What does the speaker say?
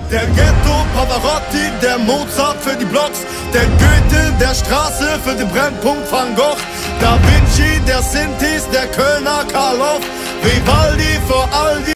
Der Ghetto Pavarotti, der Mozart für die Blocks, der Goethe der Straße für den Brennpunkt Van Gogh, Da Vinci der Sintis, der Kölner Karloff, Vivaldi für all die